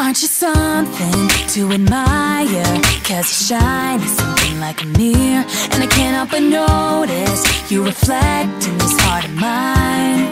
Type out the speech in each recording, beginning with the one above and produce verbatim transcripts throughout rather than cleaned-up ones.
Aren't you something to admire? Cause you shine as something like a mirror, and I can't help but notice you reflect in this heart of mine.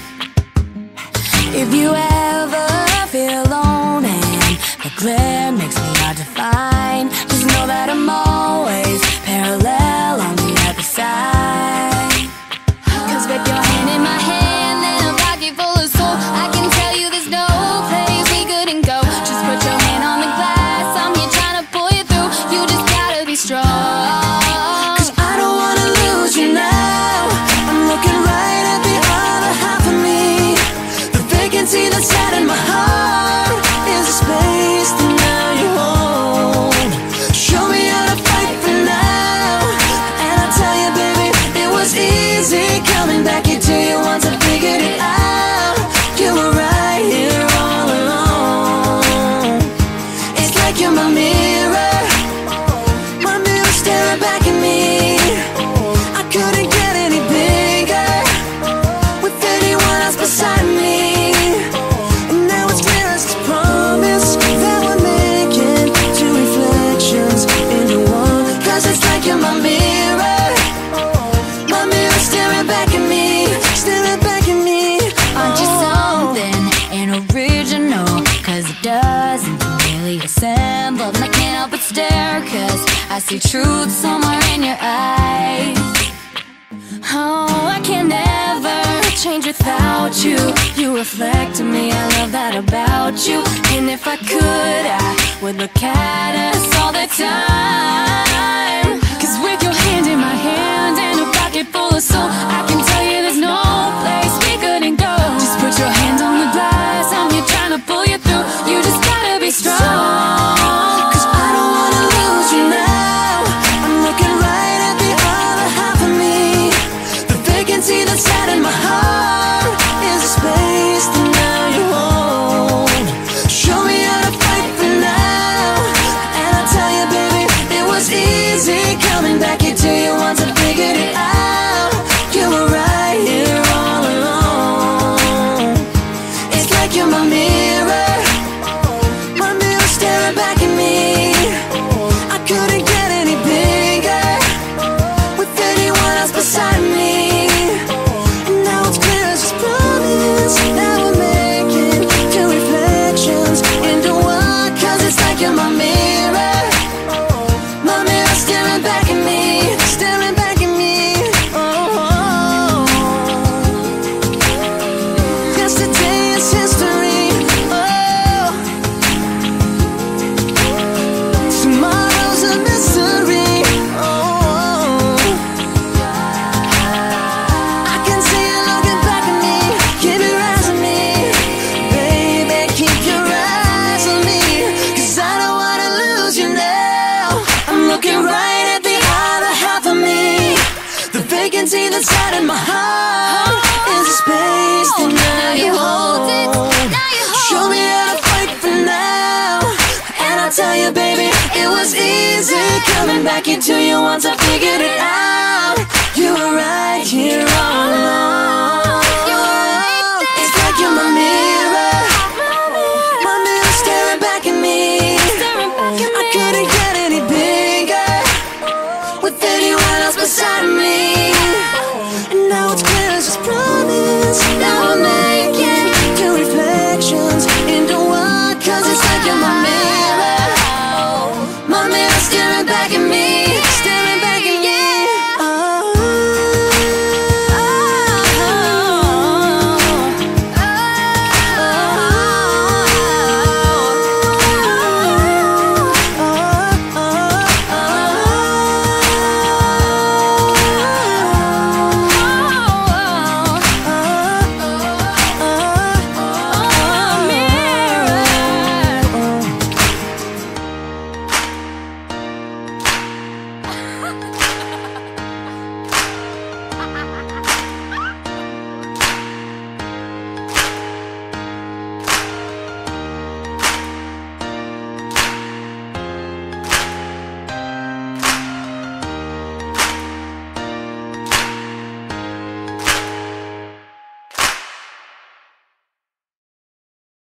If you ever feel alone and the glare makes me hard to find, just know that I'm always parallel on the other side. Cause with your hand in my hand and a pocket full of soul, I can tell you there's no place we couldn't go. Just put your hand on the glass, I'm here trying to pull you through. You just gotta be strong. Cause I don't wanna lose you now. I'm looking right at the other half of me. The vacancy that's sat in my heart is a space that now you hold. Show me how to fight for now, and I'll tell you, baby, it was easy coming back into you once I figured it out. You were right here all along. It's like you're my mirror, my mirror staring back at me. I couldn't get any bigger with anyone else beside me. And now it's clear as this promise that we're making two reflections into one. Cause it's like you're my mirror, my mirror staring back at me, staring back at me. Aren't you something original? Cause it doesn't really assemble, and I can't help but stare, cause I see truth somewhere in your eyes. Oh, I can never change without you. You reflect in me, I love that about you. And if I could, I would look at us all the time. Cause with your hand in my hand and a pocket full of soul, I can tell you there's no place we couldn't go. Just put your hand on the glass, I'm here trying to pull you through. You just gotta be strong. Cause I don't wanna lose you now. I'm looking right at the other half of me. The vacancy that's sat in my heart is a space that now you hold. Show me how to fight for now, and I'll tell you, baby, it was easy coming back into you once I figured it out. You were right here all along. It's like you're my mirror, my mirror staring back at me. I couldn't get any bigger with anyone else beside me. And now it's clear as this promise that we're making two reflections into one. Cause it's like you're my mirror, my mirror staring back at me, staring back at me. Oh, yesterday is history. Oh, tomorrow's a mystery. Oh, I can see you looking back at me. Keep your eyes on me, baby, keep your eyes on me. Cause I don't wanna lose you now. I'm looking right at the other half of me. The vacancy that's sat in my heart is a space that now you hold. Show me how to fight for now, and I'll tell you, baby, it was easy coming back into you once I figured it out. You were right here all along.